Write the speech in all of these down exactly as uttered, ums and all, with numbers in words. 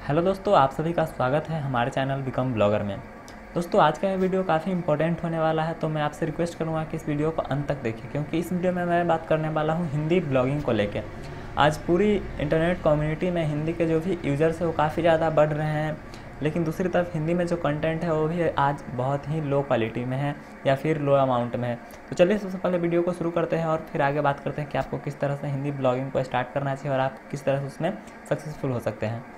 Hello दोस्तों, आप सभी का स्वागत है हमारे चैनल बिकम ब्लॉगर में। दोस्तों, आज का यह वीडियो काफ़ी इंपॉर्टेंट होने वाला है, तो मैं आपसे रिक्वेस्ट करूंगा कि इस वीडियो को अंत तक देखें, क्योंकि इस वीडियो में मैं बात करने वाला हूं हिंदी ब्लॉगिंग को लेकर। आज पूरी इंटरनेट कम्युनिटी में हिंदी के जो भी यूज़र्स हैं वो काफ़ी ज़्यादा बढ़ रहे हैं, लेकिन दूसरी तरफ हिंदी में जो कंटेंट है वो भी आज बहुत ही लो क्वालिटी में है या फिर लो अमाउंट में है। तो चलिए सबसे पहले वीडियो को शुरू करते हैं और फिर आगे बात करते हैं कि आपको किस तरह से हिंदी ब्लॉगिंग को स्टार्ट करना चाहिए और आप किस तरह से उसमें सक्सेसफुल हो सकते हैं।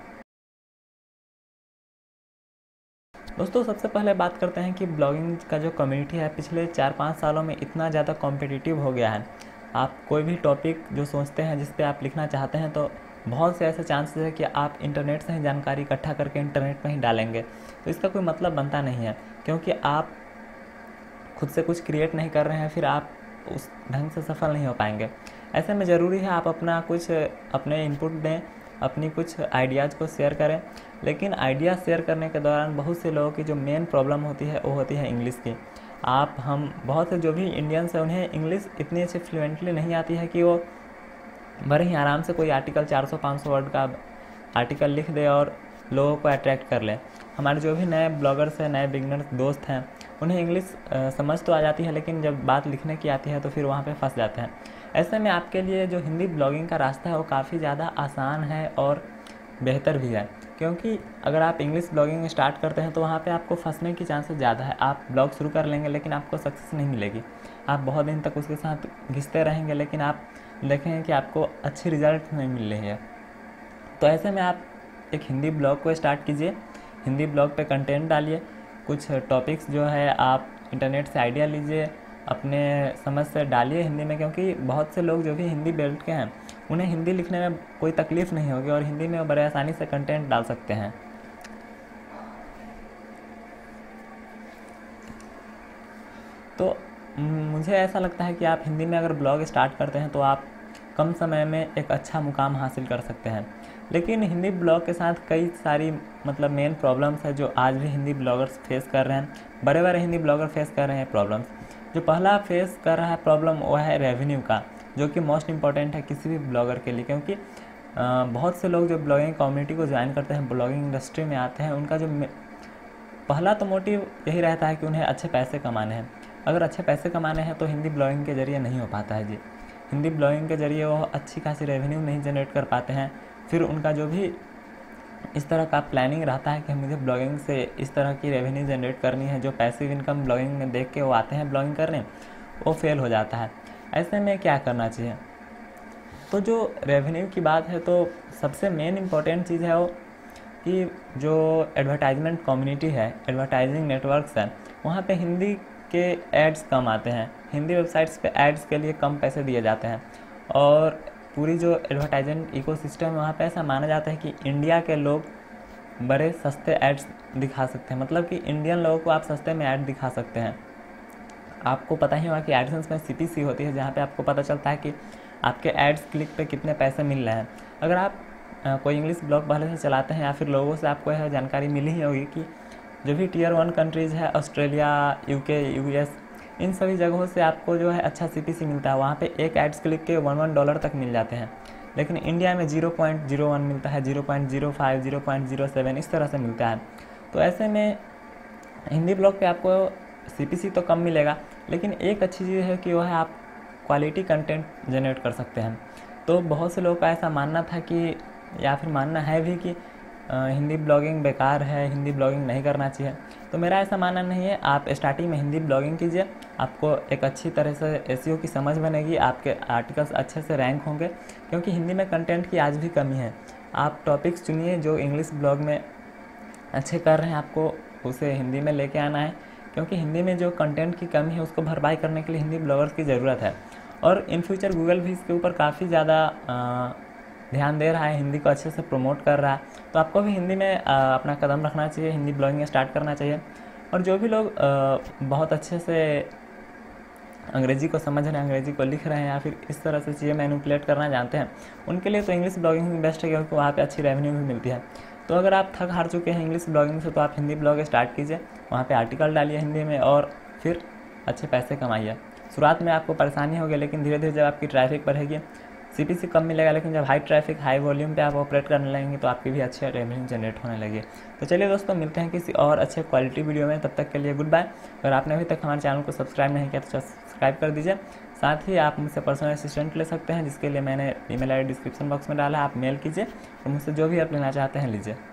दोस्तों, सबसे पहले बात करते हैं कि ब्लॉगिंग का जो कम्युनिटी है पिछले चार पाँच सालों में इतना ज़्यादा कॉम्पिटिटिव हो गया है। आप कोई भी टॉपिक जो सोचते हैं जिस पे आप लिखना चाहते हैं, तो बहुत से ऐसे चांसेस है कि आप इंटरनेट से ही जानकारी इकट्ठा करके इंटरनेट में ही डालेंगे, तो इसका कोई मतलब बनता नहीं है, क्योंकि आप खुद से कुछ क्रिएट नहीं कर रहे हैं, फिर आप उस ढंग से सफल नहीं हो पाएंगे। ऐसे में ज़रूरी है आप अपना कुछ अपने इनपुट दें, अपनी कुछ आइडियाज़ को शेयर करें। लेकिन आइडिया शेयर करने के दौरान बहुत से लोगों की जो मेन प्रॉब्लम होती है वो होती है इंग्लिश की। आप हम बहुत से जो भी इंडियंस हैं उन्हें इंग्लिश इतनी अच्छी फ्लुएंटली नहीं आती है कि वो बड़े ही आराम से कोई आर्टिकल चार सौ पाँच सौ वर्ड का आर्टिकल लिख दे और लोगों को अट्रैक्ट कर ले। हमारे जो भी नए ब्लॉगर्स हैं, नए बिगनर्स दोस्त हैं, उन्हें इंग्लिश समझ तो आ जाती है, लेकिन जब बात लिखने की आती है तो फिर वहाँ पे फंस जाते हैं। ऐसे में आपके लिए जो हिंदी ब्लॉगिंग का रास्ता है वो काफ़ी ज़्यादा आसान है और बेहतर भी है, क्योंकि अगर आप इंग्लिश ब्लॉगिंग स्टार्ट करते हैं तो वहाँ पे आपको फंसने की चांसेस ज़्यादा है। आप ब्लॉग शुरू कर लेंगे लेकिन आपको सक्सेस नहीं मिलेगी। आप बहुत दिन तक उसके साथ घिसते रहेंगे लेकिन आप देखेंगे कि आपको अच्छी रिजल्ट नहीं मिल रही है। तो ऐसे में आप एक हिंदी ब्लॉग को स्टार्ट कीजिए, हिंदी ब्लॉग पे कंटेंट डालिए, कुछ टॉपिक्स जो है आप इंटरनेट से आइडिया लीजिए, अपने समझ से डालिए हिंदी में, क्योंकि बहुत से लोग जो भी हिंदी बेल्ट के हैं उन्हें हिंदी लिखने में कोई तकलीफ़ नहीं होगी और हिंदी में वो बड़े आसानी से कंटेंट डाल सकते हैं। तो मुझे ऐसा लगता है कि आप हिंदी में अगर ब्लॉग स्टार्ट करते हैं तो आप कम समय में एक अच्छा मुकाम हासिल कर सकते हैं। लेकिन हिंदी ब्लॉग के साथ कई सारी मतलब मेन प्रॉब्लम्स है जो आज भी हिंदी ब्लॉगर्स फेस कर रहे हैं, बड़े बड़े हिंदी ब्लॉगर फेस कर रहे हैं प्रॉब्लम्स। जो पहला फेस कर रहा है प्रॉब्लम वो है रेवेन्यू का, जो कि मोस्ट इम्पॉर्टेंट है किसी भी ब्लॉगर के लिए, क्योंकि बहुत से लोग जो ब्लॉगिंग कम्युनिटी को ज्वाइन करते हैं, ब्लॉगिंग इंडस्ट्री में आते हैं, उनका जो पहला तो मोटिव यही रहता है कि उन्हें अच्छे पैसे कमाने हैं। अगर अच्छे पैसे कमाने हैं तो हिंदी ब्लॉगिंग के ज़रिए नहीं हो पाता है जी। हिंदी ब्लॉगिंग के ज़रिए वो अच्छी खासी रेवेन्यू नहीं जनरेट कर पाते हैं। फिर उनका जो भी इस तरह का प्लानिंग रहता है कि मुझे ब्लॉगिंग से इस तरह की रेवेन्यू जनरेट करनी है, जो पैसिव इनकम ब्लॉगिंग में देख के वो आते हैं ब्लॉगिंग करने, वो फेल हो जाता है। ऐसे में क्या करना चाहिए? तो जो रेवेन्यू की बात है तो सबसे मेन इम्पॉर्टेंट चीज़ है वो कि जो एडवर्टाइजमेंट कम्युनिटी है, एडवर्टाइजिंग नेटवर्क्स है, वहाँ पे हिंदी के एड्स कम आते हैं। हिंदी वेबसाइट्स पे एड्स के लिए कम पैसे दिए जाते हैं और पूरी जो एडवर्टाइजमेंट इकोसिस्टम है वहाँ पे ऐसा माना जाता है कि इंडिया के लोग बड़े सस्ते एड्स दिखा सकते हैं, मतलब कि इंडियन लोगों को आप सस्ते में ऐड दिखा सकते हैं। आपको पता ही होगा कि एडसेंस में सीपीसी होती है, जहाँ पे आपको पता चलता है कि आपके एड्स क्लिक पे कितने पैसे मिल रहे हैं। अगर आप आ, कोई इंग्लिश ब्लॉग पहले से चलाते हैं या फिर लोगों से आपको यह जानकारी मिली ही होगी कि जो भी टीयर वन कंट्रीज़ है, ऑस्ट्रेलिया, यूके, यूएस, इन सभी जगहों से आपको जो है अच्छा सीपीसी मिलता है। वहाँ पे एक एड्स क्लिक के वन वन डॉलर तक मिल जाते हैं, लेकिन इंडिया में जीरो पॉइंट जीरो वन मिलता है, zero point zero five, zero point zero seven इस तरह से मिलता है। तो ऐसे में हिंदी ब्लॉग पे आपको सीपीसी तो कम मिलेगा, लेकिन एक अच्छी चीज़ है कि वह है आप क्वालिटी कंटेंट जनरेट कर सकते हैं। तो बहुत से लोगों का ऐसा मानना था कि या फिर मानना है भी कि हिंदी ब्लॉगिंग बेकार है, हिंदी ब्लॉगिंग नहीं करना चाहिए। तो मेरा ऐसा मानना नहीं है। आप स्टार्टिंग में हिंदी ब्लॉगिंग कीजिए, आपको एक अच्छी तरह से एसईओ की समझ बनेगी, आपके आर्टिकल्स अच्छे से रैंक होंगे, क्योंकि हिंदी में कंटेंट की आज भी कमी है। आप टॉपिक्स चुनिए जो इंग्लिश ब्लॉग में अच्छे कर रहे हैं, आपको उसे हिंदी में लेके आना है, क्योंकि हिंदी में जो कंटेंट की कमी है उसको भरपाई करने के लिए हिंदी ब्लॉगर्स की ज़रूरत है। और इन फ्यूचर गूगल भी इसके ऊपर काफ़ी ज़्यादा ध्यान दे रहा है, हिंदी को अच्छे से प्रमोट कर रहा है। तो आपको भी हिंदी में आ, अपना कदम रखना चाहिए, हिंदी ब्लॉगिंग स्टार्ट करना चाहिए। और जो भी लोग आ, बहुत अच्छे से अंग्रेज़ी को समझ रहे हैं, अंग्रेज़ी को लिख रहे हैं या फिर इस तरह से चीज़ें मैनिपुलेट करना जानते हैं, उनके लिए तो इंग्लिश ब्लॉगिंग ही बेस्ट है, क्योंकि वहाँ पे अच्छी रेवेन्यू भी मिलती है। तो अगर आप थक हार चुके हैं इंग्लिश ब्लॉगिंग से तो आप हिंदी ब्लॉग स्टार्ट कीजिए, वहाँ पे आर्टिकल डालिए हिंदी में और फिर अच्छे पैसे कमाइए। शुरुआत में आपको परेशानी होगी, लेकिन धीरे धीरे जब आपकी ट्रैफिक बढ़ेगी सीपीसी कम मिलेगा, लेकिन जब हाई ट्रैफिक हाई वॉल्यूम पे आप ऑपरेट करने लगेंगे तो आपकी भी अच्छी रेवेन्यू जनरेट होने लगी। तो चलिए दोस्तों, मिलते हैं किसी और अच्छे क्वालिटी वीडियो में, तब तक के लिए गुड बाय। अगर आपने अभी तक हमारे चैनल को सब्सक्राइब नहीं किया तो सब्सक्राइब कर दीजिए। साथ ही आप मुझसे पर्सनल असिस्टेंट ले सकते हैं, जिसके लिए मैंने email I D description box में डाला है। आप मेल कीजिए और मुझसे जो भी आप लेना चाहते हैं लीजिए।